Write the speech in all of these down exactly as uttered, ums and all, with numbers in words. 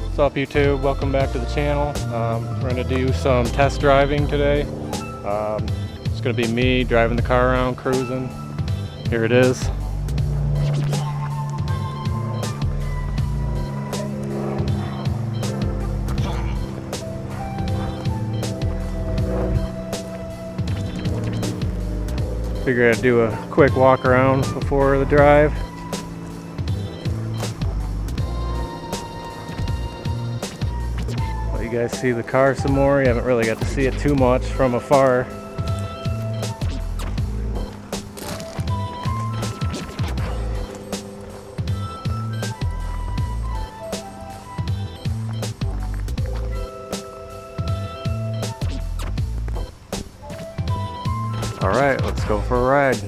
What's up YouTube? Welcome back to the channel. Um, we're going to do some test driving today. Um, it's going to be me driving the car around, cruising. Here it is. Figured I'd do a quick walk around before the drive. Let you guys see the car some more. You haven't really got to see it too much from afar. All right, let's go for a ride.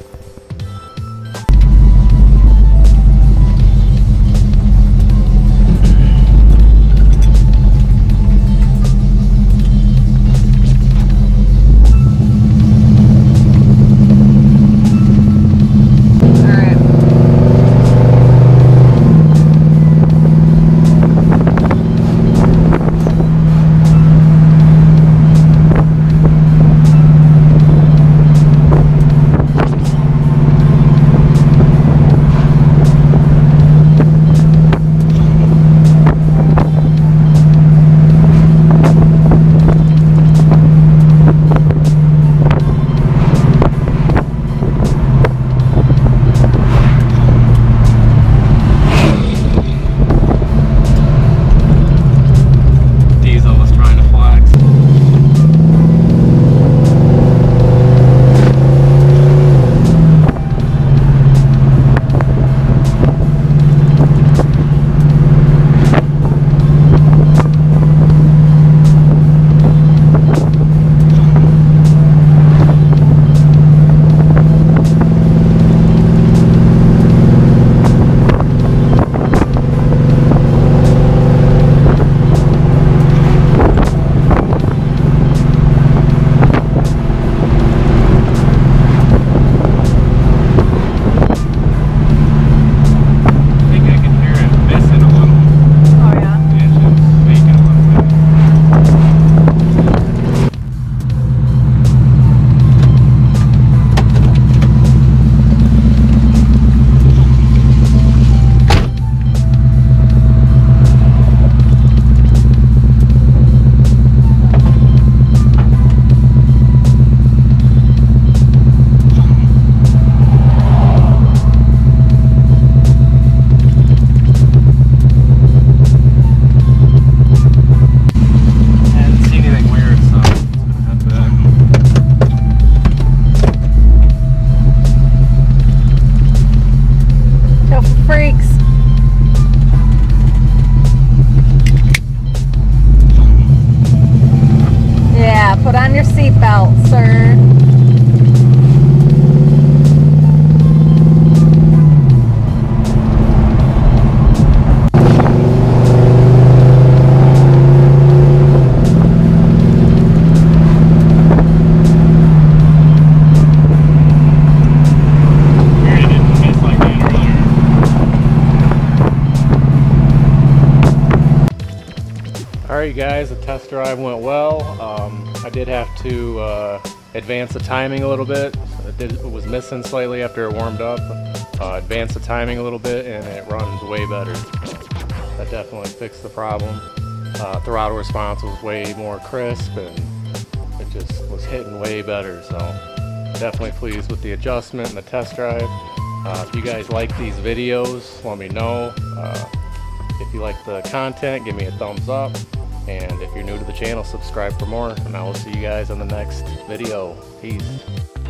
Put on your seatbelt, sir. Alright guys, the test drive went well. Um, I did have to uh, advance the timing a little bit. It, did, it was missing slightly after it warmed up. Uh, advanced the timing a little bit and it runs way better. So that definitely fixed the problem. Uh, throttle response was way more crisp and it just was hitting way better. So definitely pleased with the adjustment and the test drive. Uh, if you guys like these videos, let me know. Uh, if you like the content, give me a thumbs up. And if you're new to the channel, subscribe for more. And I will see you guys on the next video. Peace.